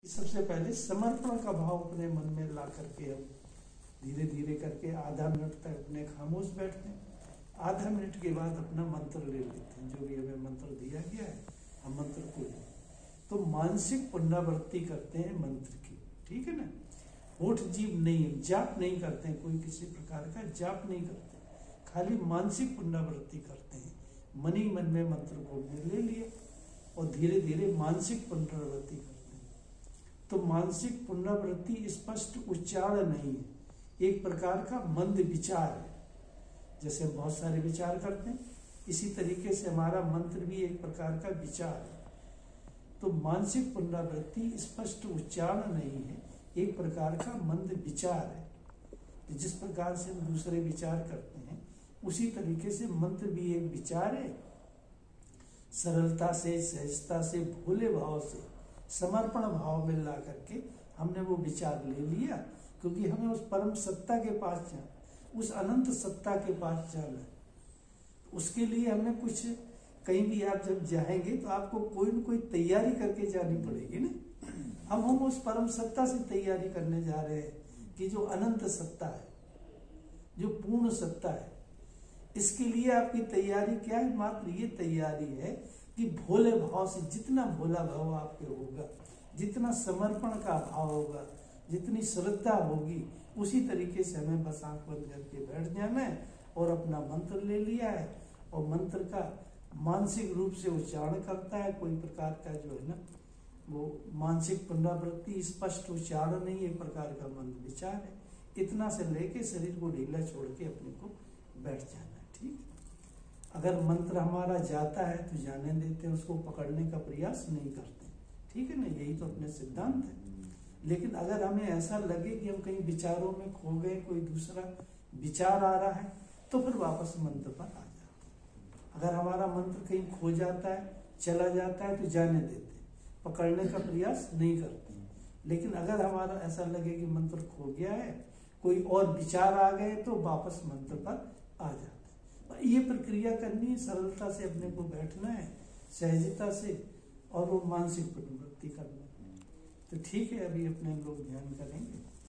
सबसे पहले समर्पण का भाव अपने मन में ला करके हम धीरे धीरे करके आधा मिनट तक अपने खामोश बैठते हैं। आधा मिनट के बाद अपना मंत्र ले लेते हैं, जो भी हमें मंत्र दिया गया है हम मंत्र को ले तो मानसिक पुनरावृत्ति करते हैं मंत्र की। ठीक है ना, होठ जीभ नहीं, जाप नहीं करते हैं, कोई किसी प्रकार का जाप नहीं करते, खाली मानसिक पुनरावृत्ति करते हैं। मन ही मन में मंत्र को ले लिए और धीरे धीरे मानसिक पुनरावृत्ति करते हैं। तो मानसिक पुनरावृत्ति स्पष्ट उच्चारण नहीं है, एक प्रकार का मंद विचार है। जैसे हम बहुत सारे विचार करते हैं, इसी तरीके से हमारा मंत्र भी एक प्रकार का विचार है। तो मानसिक पुनरावृत्ति स्पष्ट उच्चारण नहीं है, एक प्रकार का मंद विचार है। जिस प्रकार से हम दूसरे विचार करते हैं उसी तरीके से मंत्र भी एक विचार है। सरलता से, सहजता से, भोले भाव से, समर्पण भाव में ला करके हमने वो विचार ले लिया, क्योंकि हमें उस परम सत्ता के पास जाना, उस अनंत सत्ता के पास जाना है। उसके लिए हमें कुछ, कहीं भी आप जब जाएंगे तो आपको कोई न कोई तैयारी करके जानी पड़ेगी ना। अब हम उस परम सत्ता से तैयारी करने जा रहे हैं कि जो अनंत सत्ता है, जो पूर्ण सत्ता है। इसके लिए आपकी तैयारी क्या है? मात्र ये तैयारी है कि भोले भाव से, जितना भोला भाव आपके होगा, जितना समर्पण का भाव होगा, जितनी श्रद्धा होगी, उसी तरीके से हमें बस आंख बंद करके बैठ जाना है और अपना मंत्र ले लिया है। और मंत्र का मानसिक रूप से उच्चारण करता है, कोई प्रकार का जो है ना वो मानसिक पुनरावृत्ति, स्पष्ट उच्चारण नहीं, एक प्रकार का मंद विचार है। इतना से लेके शरीर को ढीला छोड़ के अपने को बैठ जाना है। ठीक, अगर मंत्र हमारा जाता है तो जाने देते हैं, उसको पकड़ने का प्रयास नहीं करते। ठीक है ना, यही तो अपने सिद्धांत है। लेकिन अगर हमें ऐसा लगे कि हम कहीं विचारों में खो गए, कोई दूसरा विचार आ रहा है, तो फिर वापस मंत्र पर आ जाते हैं। अगर हमारा मंत्र कहीं खो जाता है, चला जाता है, तो जाने देते हैं, पकड़ने का प्रयास नहीं करते। लेकिन अगर हमारा ऐसा लगे कि मंत्र खो गया है, कोई और विचार आ गए, तो वापस मंत्र पर आ जाते हैं। ये प्रक्रिया करनी है, सरलता से अपने को बैठना है, सहजता से, और वो मानसिक पुनरावृत्ति करना है। तो ठीक है, अभी अपने लोग ध्यान करेंगे।